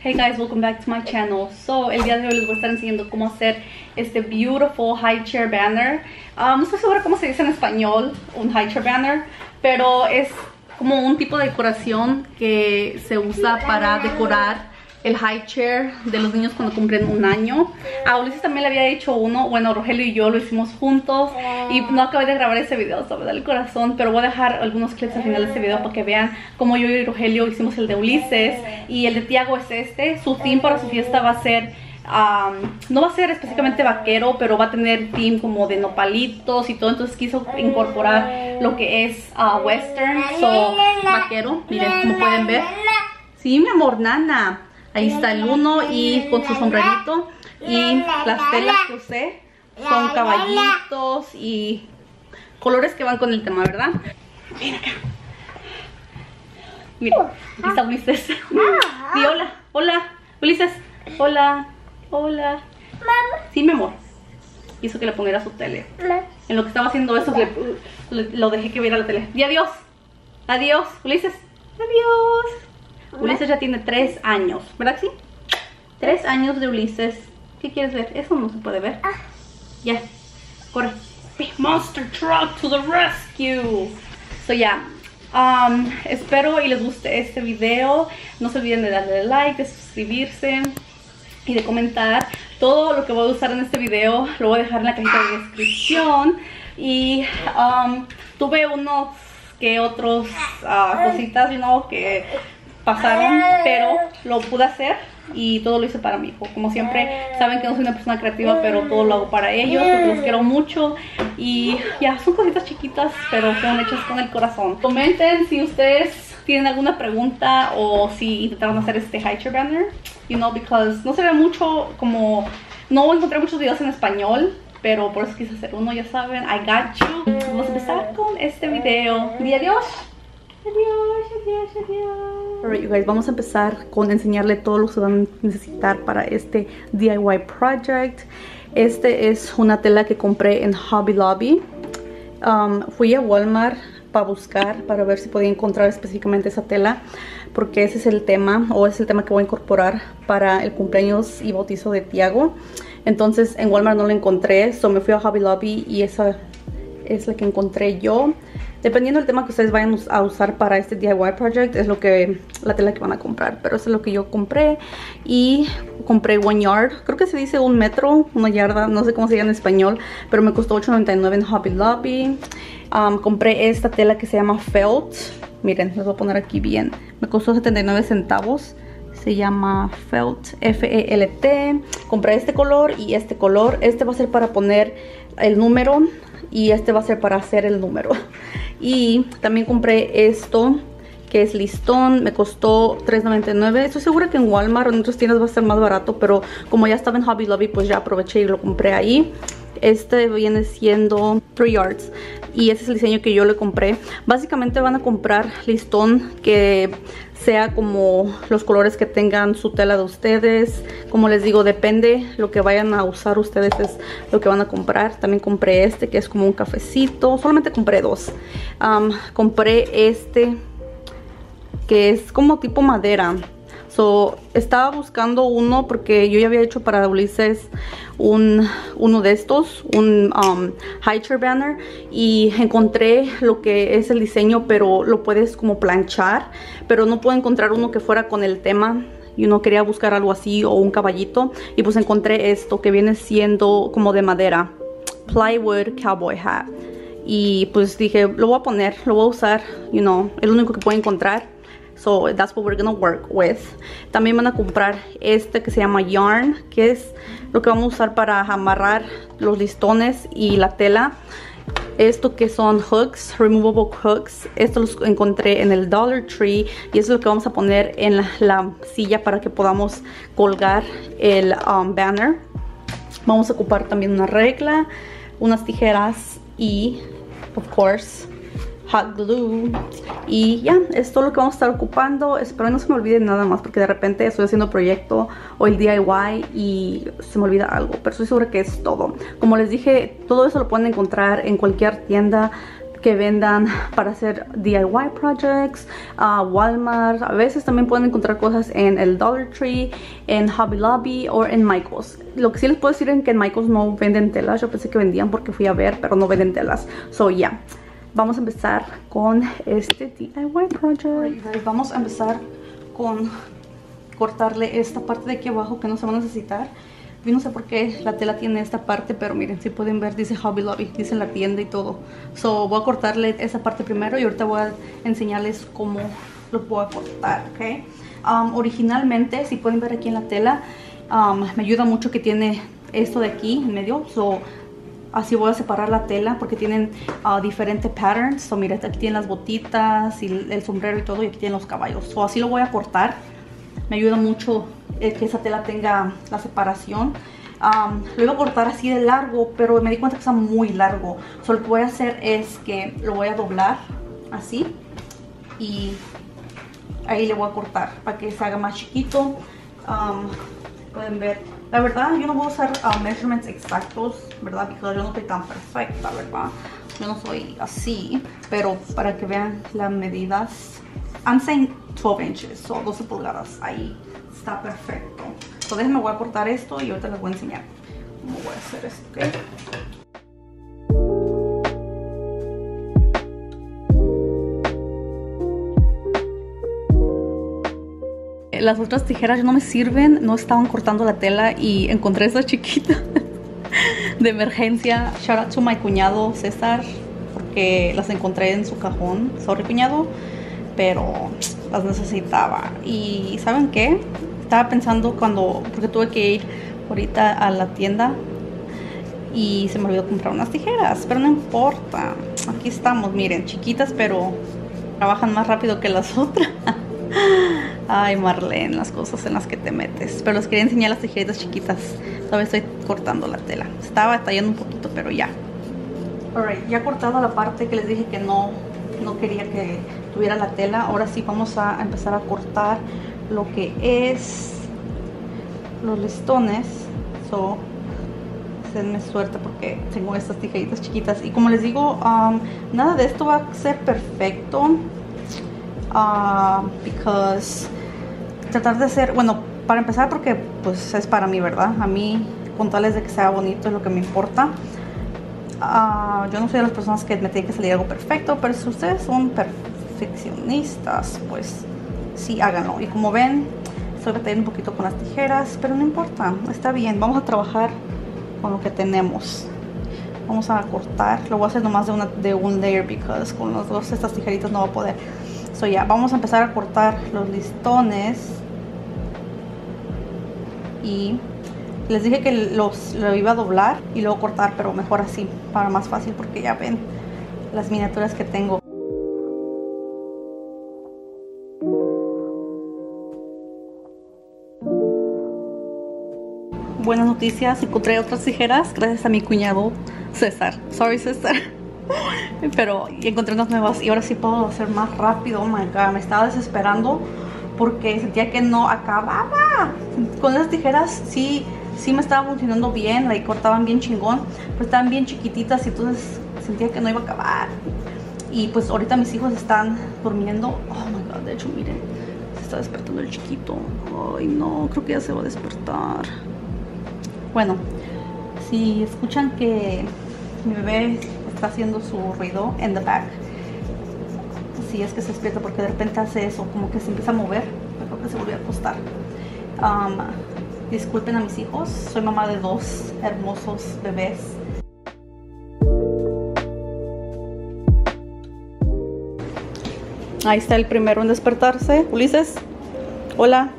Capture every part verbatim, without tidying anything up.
Hey guys, welcome back to my channel. So, el día de hoy les voy a estar enseñando cómo hacer este beautiful high chair banner. Um, no estoy segura cómo se dice en español un high chair banner, pero es como un tipo de decoración que se usa para decorar el high chair de los niños cuando cumplen un año. A Ulises también le había hecho uno. Bueno, Rogelio y yo lo hicimos juntos y no acabé de grabar ese video, so me da el corazón, pero voy a dejar algunos clips al final de este video para que vean cómo yo y Rogelio hicimos el de Ulises. Y el de Tiago es este. Su theme para su fiesta va a ser um, no va a ser específicamente vaquero, pero va a tener theme como de nopalitos y todo. Entonces quiso incorporar lo que es uh, western, so vaquero. Miren, como pueden ver. Sí, mi amor, nana. Ahí está el uno y con su sombrerito. Y las telas que usé son caballitos y colores que van con el tema, ¿verdad? Ven acá. Mira, aquí está Ulises. Sí, hola, hola, Ulises. Hola, hola. Sí, mi amor. Hizo que le ponga su tele. En lo que estaba haciendo eso, le, le, lo dejé que viera la tele. Y adiós. Adiós, Ulises. Adiós. Ulises ya tiene tres años, ¿verdad que sí? Tres años de Ulises. ¿Qué quieres ver? Eso no se puede ver. Ya, yeah. Corre. Big monster truck to the rescue. So ya, yeah. um, espero y les guste este video. No se olviden de darle like, de suscribirse y de comentar. Todo lo que voy a usar en este video lo voy a dejar en la cajita de descripción. Y um, tuve unos que otros uh, cositas, you know, que pasaron, pero lo pude hacer y todo lo hice para mi hijo. Como siempre, saben que no soy una persona creativa, pero todo lo hago para ellos porque los quiero mucho. Y ya, son cositas chiquitas, pero son hechas con el corazón. Comenten si ustedes tienen alguna pregunta o si intentaron hacer este high chair banner, you know, because no se ve mucho, como no encontré muchos videos en español, pero por eso quise hacer uno, ya saben. I got you. Vamos a empezar con este video. Y adiós. Adiós, adiós, adiós. Alright, you guys, vamos a empezar con enseñarle todo lo que se van a necesitar para este D I Y project. Este es una tela que compré en Hobby Lobby. Um, fui a Walmart para buscar, para ver si podía encontrar específicamente esa tela, porque ese es el tema, o es el tema que voy a incorporar para el cumpleaños y bautizo de Tiago. Entonces en Walmart no la encontré, so me fui a Hobby Lobby y esa es la que encontré yo. Dependiendo del tema que ustedes vayan a usar para este D I Y project, es lo que la tela que van a comprar. Pero eso es lo que yo compré. Y compré one yard, creo que se dice un metro, una yarda, no sé cómo se llama en español, pero me costó ocho noventa y nueve en Hobby Lobby. Um, compré esta tela que se llama felt. Miren, les voy a poner aquí bien. Me costó setenta y nueve centavos. Se llama felt, F E L T. Compré este color y este color. Este va a ser para poner el número y este va a ser para hacer el número. Y también compré esto, que es listón. Me costó tres noventa y nueve. Estoy segura que en Walmart o en otras tiendas va a ser más barato, pero como ya estaba en Hobby Lobby, pues ya aproveché y lo compré ahí. Este viene siendo three yards y ese es el diseño que yo le compré. Básicamente van a comprar listón que sea como los colores que tengan su tela de ustedes. Como les digo, depende lo que vayan a usar ustedes, es lo que van a comprar. También compré este que es como un cafecito. Solamente compré dos. Um, compré este que es como tipo madera. So, estaba buscando uno porque yo ya había hecho para Ulises un, uno de estos, un um, high chair banner, y encontré lo que es el diseño, pero lo puedes como planchar, pero no puedo encontrar uno que fuera con el tema. Yo no quería buscar algo así o un caballito, y pues encontré esto que viene siendo como de madera, plywood cowboy hat, y pues dije, lo voy a poner, lo voy a usar, you know, es lo único que puedo encontrar. So that's what we're gonna work with. También van a comprar este que se llama yarn, que es lo que vamos a usar para amarrar los listones y la tela. Esto que son hooks, removable hooks. Esto los encontré en el Dollar Tree y eso es lo que vamos a poner en la, la silla para que podamos colgar el um, banner. Vamos a ocupar también una regla, unas tijeras y, of course, hot glue. Y ya, es todo lo que vamos a estar ocupando. Espero no se me olvide nada más, porque de repente estoy haciendo proyecto o el D I Y y se me olvida algo, pero estoy segura que es todo. Como les dije, todo eso lo pueden encontrar en cualquier tienda que vendan para hacer D I Y projects, uh, Walmart. A veces también pueden encontrar cosas en el Dollar Tree, en Hobby Lobby o en Michaels. Lo que sí les puedo decir es que en Michaels no venden telas. Yo pensé que vendían porque fui a ver, pero no venden telas. So ya, yeah. Vamos a empezar con este D I Y project. Right, vamos a empezar con cortarle esta parte de aquí abajo que no se va a necesitar. Yo no sé por qué la tela tiene esta parte, pero miren, si pueden ver, dice Hobby Lobby, dice la tienda y todo. So, voy a cortarle esa parte primero y ahorita voy a enseñarles cómo lo voy a cortar, ¿ok? Um, originalmente, si pueden ver aquí en la tela, um, me ayuda mucho que tiene esto de aquí en medio. So, así voy a separar la tela porque tienen uh, diferentes patterns. So, miren, aquí tienen las botitas y el sombrero y todo, y aquí tienen los caballos. So, así lo voy a cortar. Me ayuda mucho eh, que esa tela tenga la separación. Um, lo iba a cortar así de largo, pero me di cuenta que está muy largo. So, lo que voy a hacer es que lo voy a doblar así y ahí le voy a cortar para que se haga más chiquito. Um, pueden ver, la verdad yo no voy a usar uh, measurements exactos, ¿verdad? Porque yo no soy tan perfecta, ¿verdad? Yo no soy así, pero para que vean las medidas, I'm saying twelve inches o doce pulgadas, ahí está perfecto. Entonces me voy a cortar esto y ahorita les voy a enseñar cómo voy a hacer esto, ¿ok? Las otras tijeras no me sirven, no estaban cortando la tela y encontré esta chiquita de emergencia. Shout out to my cuñado César, porque las encontré en su cajón. Sorry, cuñado, pero las necesitaba. Y ¿saben qué? Estaba pensando cuando, porque tuve que ir ahorita a la tienda y se me olvidó comprar unas tijeras, pero no importa. Aquí estamos, miren, chiquitas, pero trabajan más rápido que las otras. Ay, Marlene, las cosas en las que te metes. Pero les quería enseñar las tijeritas chiquitas. Todavía estoy cortando la tela. Estaba batallando un poquito, pero ya. Alright, ya he cortado la parte que les dije que no, no quería que tuviera la tela. Ahora sí vamos a empezar a cortar lo que es los listones. So, denme suerte porque tengo estas tijeritas chiquitas. Y como les digo, um, nada de esto va a ser perfecto. Uh, because tratar de hacer, bueno, para empezar, porque pues es para mí, ¿verdad? A mí, con tales de que sea bonito es lo que me importa. Uh, yo no soy de las personas que me tiene que salir algo perfecto, pero si ustedes son perfeccionistas, pues sí, háganlo. Y como ven, estoy batallando un poquito con las tijeras, pero no importa, está bien. Vamos a trabajar con lo que tenemos. Vamos a cortar, lo voy a hacer nomás de, una, de un layer, because con las dos estas tijeritas no va a poder. So ya, vamos a empezar a cortar los listones. Y les dije que los lo iba a doblar y luego cortar, pero mejor así, para más fácil, porque ya ven las miniaturas que tengo. Buenas noticias, encontré otras tijeras gracias a mi cuñado César. Sorry, César. Pero encontré unas nuevas y ahora sí puedo hacer más rápido. Oh my god, me estaba desesperando porque sentía que no acababa. Con esas tijeras sí, sí me estaba funcionando bien, like, cortaban bien chingón, pero estaban bien chiquititas y entonces sentía que no iba a acabar. Y pues ahorita mis hijos están durmiendo. Oh my god, de hecho miren, se está despertando el chiquito. Ay no, creo que ya se va a despertar. Bueno, si escuchan que mi bebé está haciendo su ruido en the back, si es que se despierta, porque de repente hace eso, como que se empieza a mover, creo que se volvió a acostar. Um, disculpen a mis hijos, soy mamá de dos hermosos bebés. Ahí está el primero en despertarse. Ulises, hola.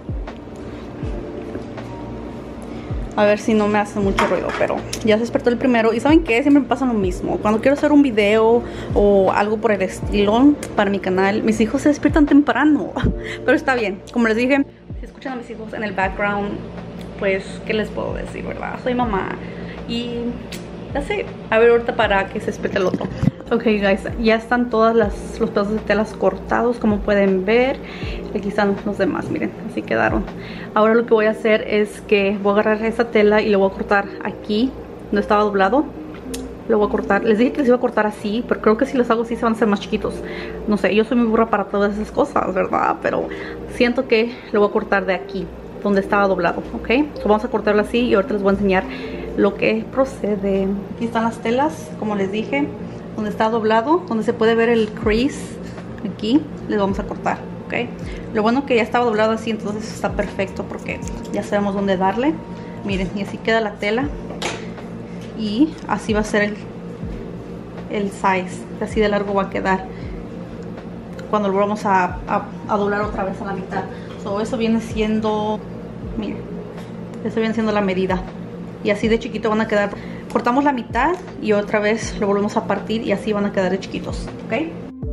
A ver si no me hace mucho ruido, pero ya se despertó el primero. Y ¿saben qué? Siempre me pasa lo mismo. Cuando quiero hacer un video o algo por el estilo para mi canal, mis hijos se despiertan temprano. Pero está bien. Como les dije, si escuchan a mis hijos en el background, pues, ¿qué les puedo decir, verdad? Soy mamá. Y ya sé. A ver ahorita para que se despierte el otro. Ok, guys, ya están todas las, los pedazos de telas cortados, como pueden ver. Aquí están los demás, miren, así quedaron. Ahora lo que voy a hacer es que voy a agarrar esta tela y le voy a cortar aquí, donde estaba doblado. lo voy a cortar. Les dije que les iba a cortar así, pero creo que si los hago así se van a hacer más chiquitos. No sé, yo soy muy burra para todas esas cosas, ¿verdad? Pero siento que lo voy a cortar de aquí, donde estaba doblado, ¿ok? So, vamos a cortarlo así y ahorita les voy a enseñar lo que procede. Aquí están las telas, como les dije, donde está doblado, donde se puede ver el crease. Aquí les vamos a cortar, ¿ok? Lo bueno que ya estaba doblado así, entonces está perfecto porque ya sabemos dónde darle. Miren, y así queda la tela. Y así va a ser el, el size, así de largo va a quedar cuando lo vamos a, a, a doblar otra vez a la mitad. So, eso viene siendo, miren, eso viene siendo la medida. Y así de chiquito van a quedar. Cortamos la mitad y otra vez lo volvemos a partir y así van a quedar de chiquitos, ¿ok?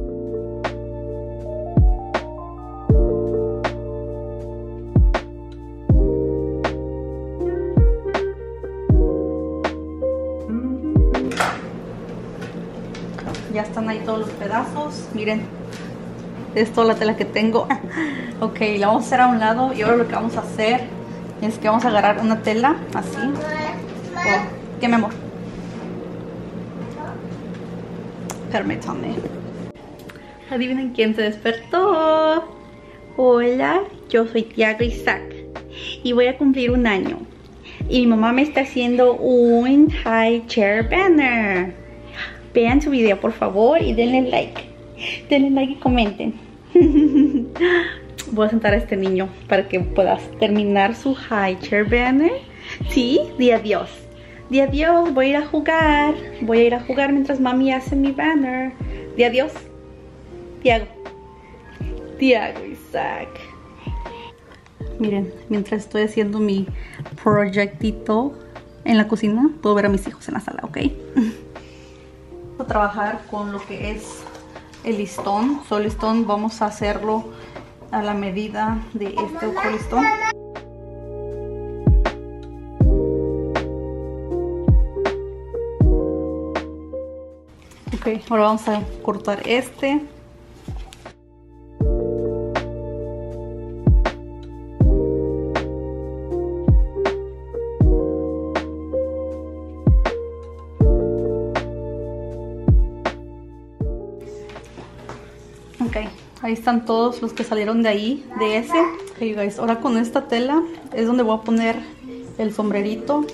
Ya están ahí todos los pedazos. Miren, es toda la tela que tengo. Ok, la vamos a hacer a un lado. Y ahora lo que vamos a hacer es que vamos a agarrar una tela así. Oh, ¿qué, mi amor? Permítame. Adivinen quién se despertó. Hola, yo soy Tiago Isaac y voy a cumplir un año. Y mi mamá me está haciendo un high chair banner. Vean su video por favor y denle like. Denle like y comenten. Voy a sentar a este niño para que pueda terminar su high chair banner. Sí, di adiós. Di adiós, voy a ir a jugar. Voy a ir a jugar mientras mami hace mi banner. Di adiós. Tiago. Tiago Isaac. Miren, mientras estoy haciendo mi proyectito en la cocina, puedo ver a mis hijos en la sala, ¿ok? A trabajar con lo que es el listón. So, listón vamos a hacerlo a la medida de este otro listón. Ok, ahora vamos a cortar este. Ok, ahí están todos los que salieron de ahí, de ese. Ok, guys, ahora con esta tela es donde voy a poner el sombrerito.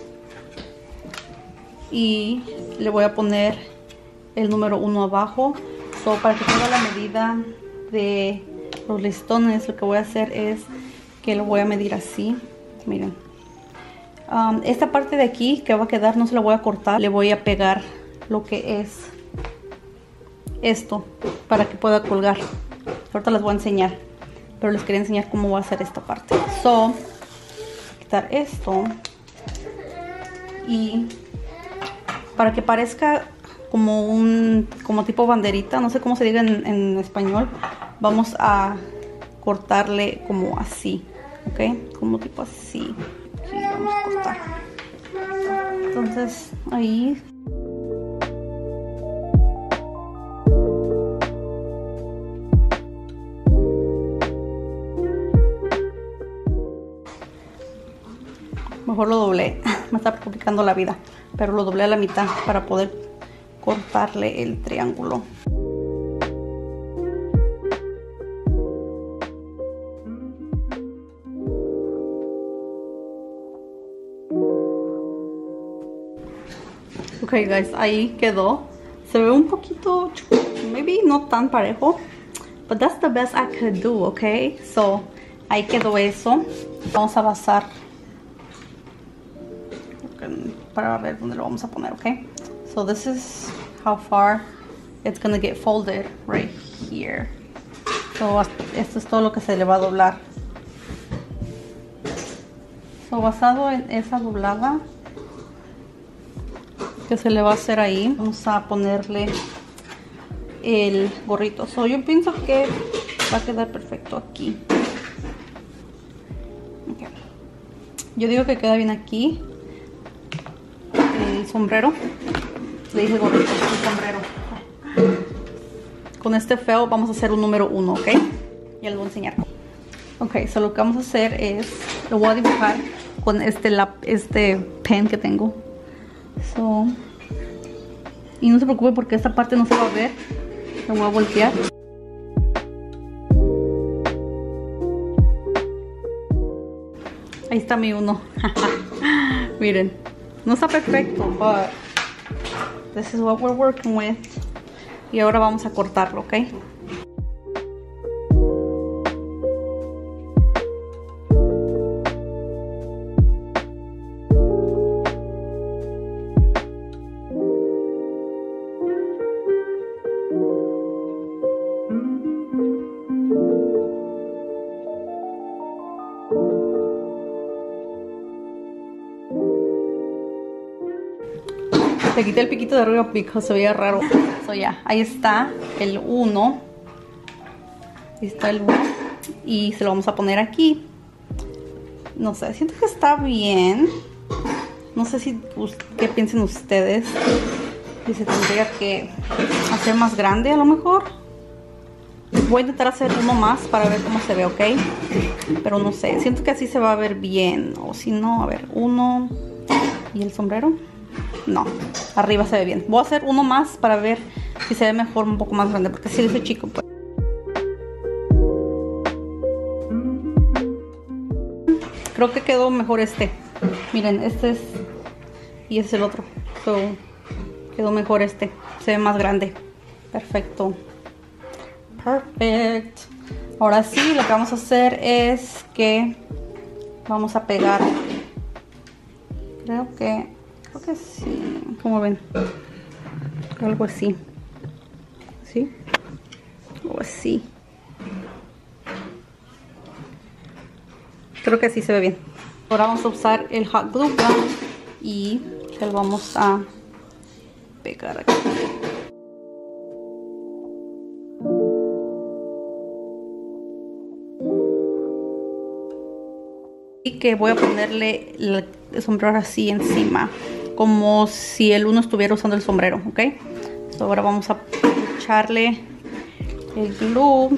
Y le voy a poner el número uno abajo. So, para que tenga la medida de los listones, lo que voy a hacer es que lo voy a medir así. Miren. Um, esta parte de aquí que va a quedar no se la voy a cortar. Le voy a pegar lo que es esto para que pueda colgar. Ahorita les voy a enseñar, pero les quería enseñar cómo va a ser esta parte. So, quitar esto y para que parezca como un como tipo banderita, no sé cómo se diga en, en español, vamos a cortarle como así, ok, como tipo así. Sí, vamos a cortar. Entonces ahí mejor lo doblé, me está complicando la vida, pero lo doblé a la mitad para poder cortarle el triángulo. Ok guys, ahí quedó. Se ve un poquito, maybe no tan parejo, but that's the best I could do, ok. So, ahí quedó eso. Vamos a basar para ver dónde lo vamos a poner, ok. So this is how far it's gonna get folded right here. So esto es todo lo que se le va a doblar. So basado en esa doblada que se le va a hacer ahí, vamos a ponerle el gorrito. So yo pienso que va a quedar perfecto aquí. Okay. Yo digo que queda bien aquí. El sombrero, le dije gorrito, el sombrero. Con este feo vamos a hacer un número uno, ok. Ya les voy a enseñar. Ok, so lo que vamos a hacer es, lo voy a dibujar con este lap, este pen que tengo. So, Y no se preocupe porque esta parte no se va a ver. La voy a voltear. Ahí está mi uno. Miren, no está perfecto, but this is what we're working with. Y ahora vamos a cortarlo, ¿ok? Le quité el piquito de arriba porque se veía raro. So, ya, ahí está el uno. Ahí está el uno. Y se lo vamos a poner aquí. No sé, siento que está bien. No sé si qué piensen ustedes. Si se tendría que hacer más grande a lo mejor. Voy a intentar hacer uno más para ver cómo se ve, ¿ok? Pero no sé, siento que así se va a ver bien. O si no, a ver, uno. ¿Y el sombrero? No, arriba se ve bien. Voy a hacer uno más para ver si se ve mejor, un poco más grande, porque si es chico pues. Creo que quedó mejor este. Miren, este es y este es el otro. So, quedó mejor este. Se ve más grande. Perfecto. Perfect. Ahora sí, lo que vamos a hacer es que vamos a pegar. Creo que Creo que sí. ¿Cómo ven? Algo así. ¿Sí? O así. Creo que así se ve bien. Ahora vamos a usar el hot glue gun y se lo vamos a pegar aquí. Y que voy a ponerle el sombrero así encima, como si el uno estuviera usando el sombrero, ¿ok? So, ahora vamos a echarle el glue.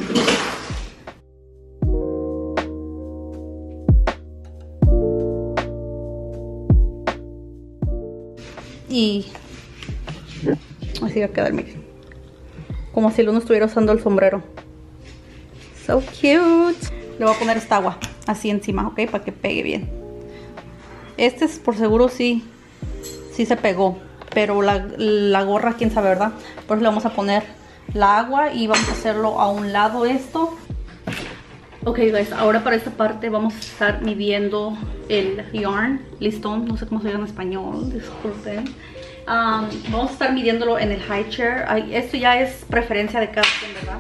Y así va a quedar, miren. Como si el uno estuviera usando el sombrero. So cute. Le voy a poner esta agua así encima, ¿ok? Para que pegue bien. Este es por seguro sí, sí se pegó. Pero la, la gorra, quién sabe, ¿verdad? Por eso le vamos a poner la agua y vamos a hacerlo a un lado esto. Ok, guys, ahora para esta parte vamos a estar midiendo el yarn, listón, no sé cómo se llama en español, disculpen. Um, vamos a estar midiéndolo en el high chair. Ay, esto ya es preferencia de cada quien, ¿verdad?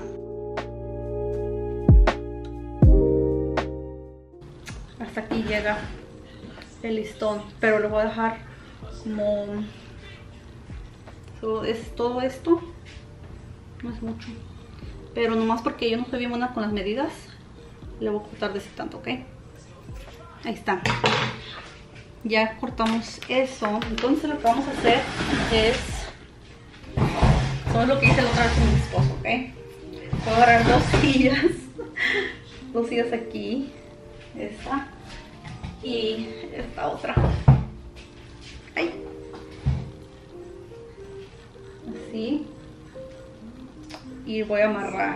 Hasta aquí llega el listón, pero lo voy a dejar como... So, es todo esto, no es mucho, pero nomás porque yo no soy bien buena con las medidas, le voy a cortar de ese tanto, ¿ok? Ahí está. Ya cortamos eso. Entonces lo que vamos a hacer es... Eso es lo que hice la otra vez con mi esposo, ¿ok? Voy a agarrar dos sillas. Dos sillas aquí. Esta. Y esta otra. Ay. Así. Y voy a amarrar.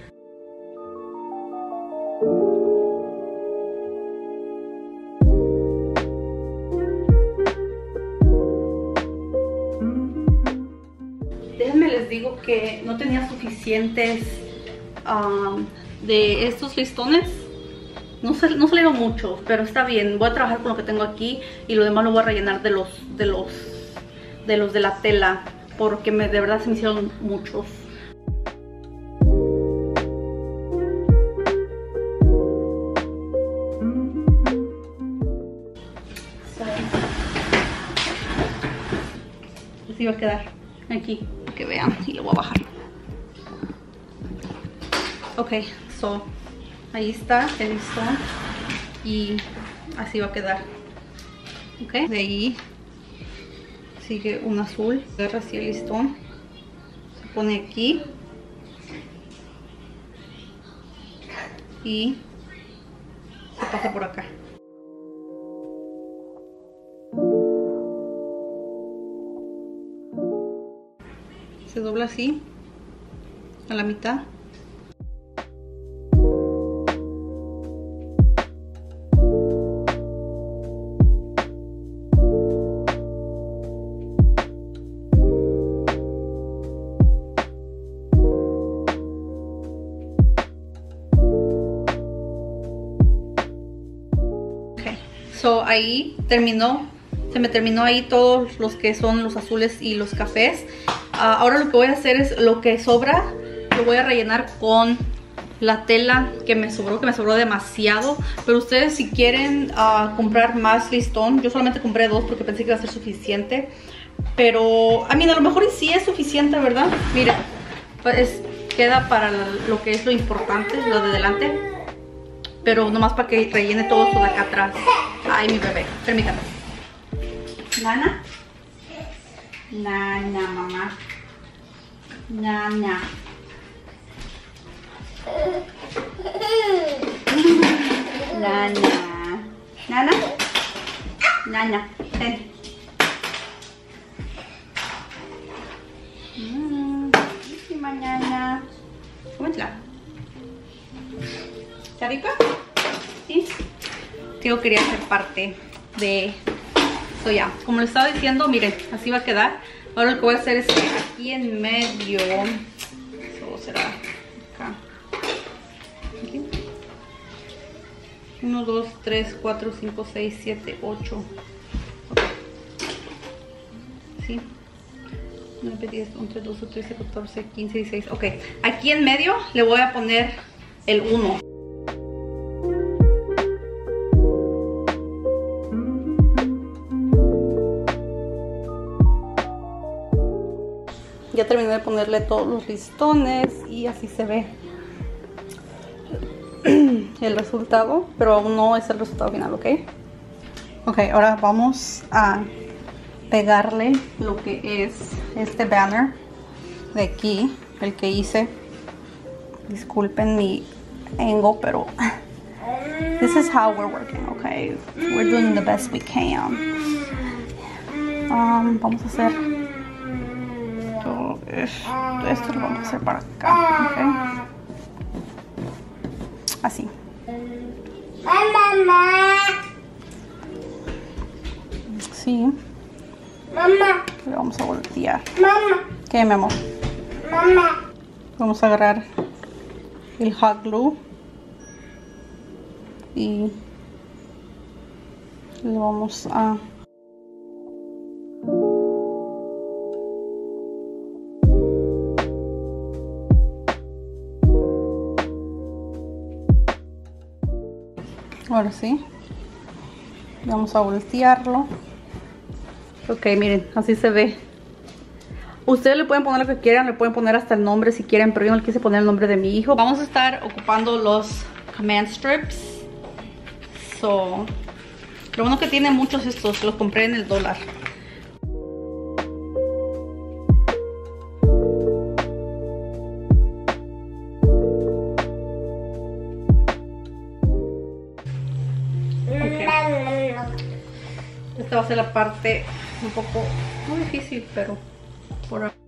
Déjenme les digo que no tenía suficientes um, de estos listones. No, sal, no salieron muchos, pero está bien. Voy a trabajar con lo que tengo aquí y lo demás lo voy a rellenar de los de los de los de la tela, porque me, de verdad se me hicieron muchos. Así va a quedar aquí, para que vean, y lo voy a bajar. Ok, so ahí está el listón y así va a quedar. Ok, de ahí sigue un azul, agarra así el listón, se pone aquí y se pasa por acá. dobla así a la mitad. So, ahí terminó, se me terminó ahí todos los que son los azules y los cafés. Uh, ahora lo que voy a hacer es lo que sobra, lo voy a rellenar con la tela que me sobró, que me sobró demasiado. Pero ustedes si quieren uh, comprar más listón, yo solamente compré dos porque pensé que iba a ser suficiente. Pero, a mí a lo mejor sí es suficiente, ¿verdad? Miren, pues queda para lo que es lo importante, lo de delante. Pero nomás para que rellene todo esto de acá atrás. Ay, mi bebé, permítame. Nana. Nana, mamá. Nana. Nana. Nana. Nana. Ven. Mmm. Buenísima, Nana. Cómetela. ¿Está rica? Sí. Yo quería ser parte de eso ya. Como les estaba diciendo, miren, así va a quedar. Ahora lo que voy a hacer es que aquí en medio, eso será acá. Aquí. uno, dos, tres, cuatro, cinco, seis, siete, ocho. ¿Sí? nueve, diez, once, doce, trece, catorce, quince, dieciséis. Ok, aquí en medio le voy a poner el uno. Ya terminé de ponerle todos los listones y así se ve el resultado, pero aún no es el resultado final, ¿ok? Ok, ahora vamos a pegarle lo que es este banner de aquí, el que hice. Disculpen mi angle, pero this is how we're working, okay? We're doing the best we can. Um, vamos a hacer todo esto, esto lo vamos a hacer para acá, okay? Así. Sí. Mamá. Le vamos a voltear. Mamá. ¿Qué, mi amor? Mamá. Vamos a agarrar el hot glue y le vamos a ahora sí vamos a voltearlo. Ok, miren, así se ve. Ustedes le pueden poner lo que quieran, le pueden poner hasta el nombre si quieren, pero yo no le quise poner el nombre de mi hijo. Vamos a estar ocupando los command strips. So, lo bueno que tiene muchos estos, los compré en el dólar. Okay. Esta va a ser la parte un poco muy difícil, pero por ahora.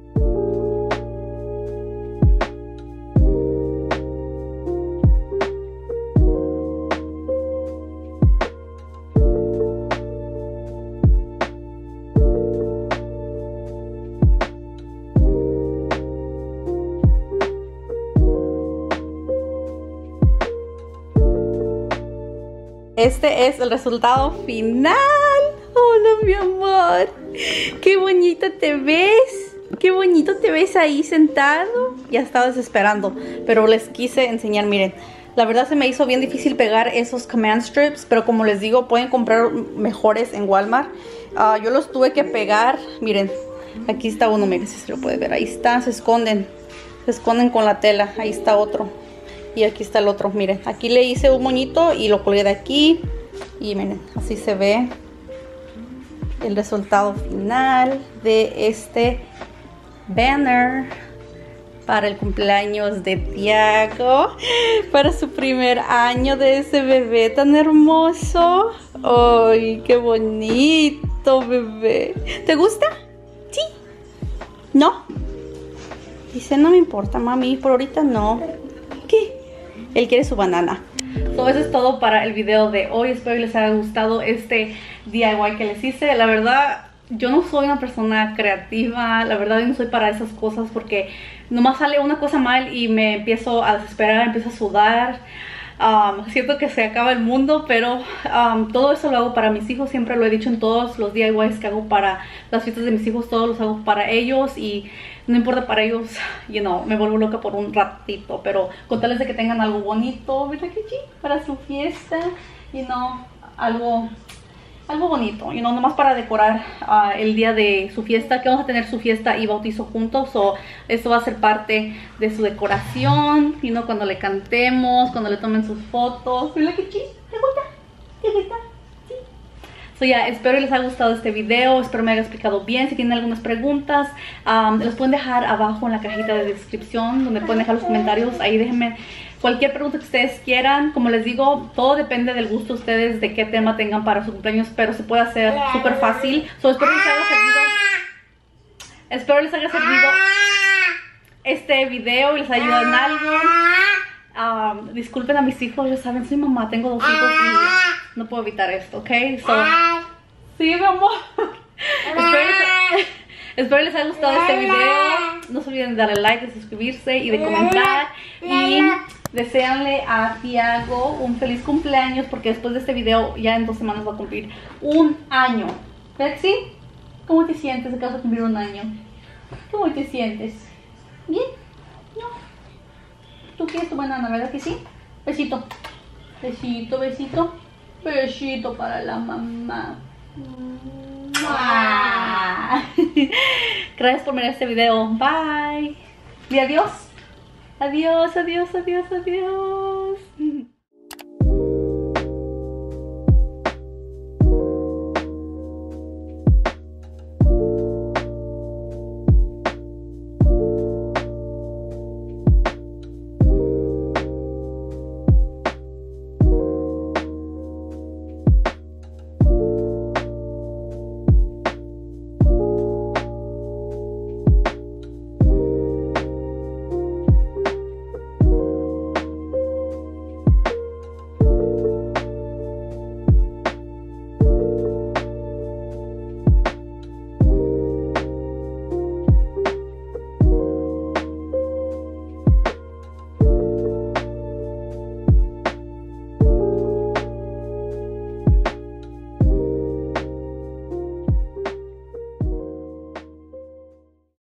Este es el resultado final. Hola, mi amor. Qué bonito te ves. Qué bonito te ves ahí sentado. Ya estabas esperando, pero les quise enseñar. Miren, la verdad se me hizo bien difícil pegar esos command strips, pero como les digo, pueden comprar mejores en Walmart. Uh, yo los tuve que pegar. Miren, aquí está uno. Miren si se lo puede ver. Ahí está, se esconden. Se esconden con la tela. Ahí está otro. Y aquí está el otro, miren, aquí le hice un moñito y lo colgué de aquí. Y miren, así se ve el resultado final de este banner para el cumpleaños de Tiago, para su primer año de ese bebé tan hermoso. ¡Ay, qué bonito, bebé! ¿Te gusta? ¿Sí? ¿No? Dice, no me importa, mami, por ahorita no. ¿Qué? Él quiere su banana. So, eso es todo para el video de hoy. Espero que les haya gustado este D I Y que les hice. La verdad, yo no soy una persona creativa. La verdad, yo no soy para esas cosas porque nomás sale una cosa mal y me empiezo a desesperar, empiezo a sudar. Um, siento que se acaba el mundo, pero um, todo eso lo hago para mis hijos. Siempre lo he dicho en todos los D I Ys que hago para las fiestas de mis hijos. Todos los hago para ellos y no importa para ellos, you know, me vuelvo loca por un ratito. Pero con tales de que tengan algo bonito, ¿verdad que sí? Para su fiesta, you know, algo... Algo bonito, you know, nomás para decorar uh, el día de su fiesta, que vamos a tener su fiesta y bautizo juntos. O so, esto va a ser parte de su decoración, you know, cuando le cantemos, cuando le tomen sus fotos. ¿Mira qué chis? ¿Te gusta? ¿Te gusta? Sí. So, ya, yeah, espero les haya gustado este video, espero me haya explicado bien. Si tienen algunas preguntas, um, los pueden dejar abajo en la cajita de descripción, donde pueden dejar los comentarios. Ahí déjenme cualquier pregunta que ustedes quieran. Como les digo, todo depende del gusto de ustedes, de qué tema tengan para su cumpleaños, pero se puede hacer súper fácil. So, espero les haya servido Espero les haya servido este video y les haya ayudado en algo. Um, disculpen a mis hijos, ya saben, soy mamá, tengo dos hijos y no puedo evitar esto, ¿ok? So, sí, mi amor. espero, les, espero les haya gustado este video. No se olviden de darle like, de suscribirse y de comentar. Y deséanle a Tiago un feliz cumpleaños, porque después de este video ya en dos semanas va a cumplir un año. ¿Verdad que sí? ¿Cómo te sientes? Acabas de cumplir un año. ¿Cómo te sientes? ¿Bien? ¿No? ¿Tú quieres tu banana, verdad que sí? Besito. Besito, besito. Besito para la mamá. Gracias por mirar este video. Bye. Y adiós. Adiós, adiós, adiós, adiós.